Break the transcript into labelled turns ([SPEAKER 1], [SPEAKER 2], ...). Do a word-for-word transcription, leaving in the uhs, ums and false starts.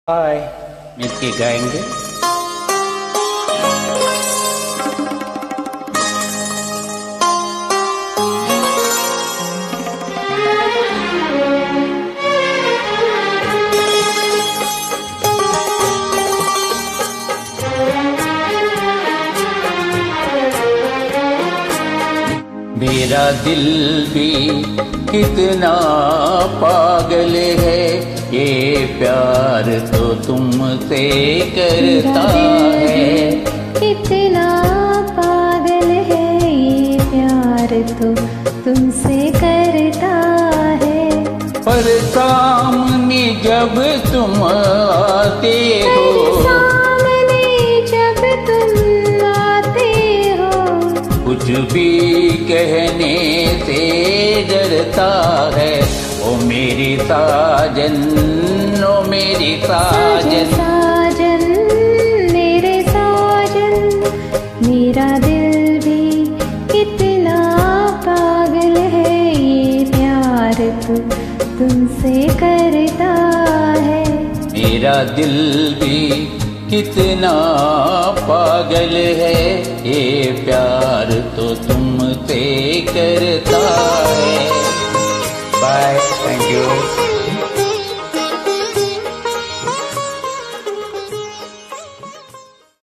[SPEAKER 1] हाय, मिलके गाएंगे। मेरा दिल भी कितना पागल है, ये प्यार तो तुमसे करता है।
[SPEAKER 2] कितना पागल है, ये प्यार तो तुमसे करता है।
[SPEAKER 1] पर सामने जब तुम आते हो,
[SPEAKER 2] सामने जब तुम आते हो,
[SPEAKER 1] कुछ भी कहने से डरता है। ओ मेरी साजन, ओ मेरी साजन,
[SPEAKER 2] साजन मेरे साजन। मेरा दिल भी कितना पागल है, ये प्यार तो तुमसे करता है।
[SPEAKER 1] मेरा दिल भी कितना पागल है, ये प्यार तो तुमसे करता है। Bye, thank you.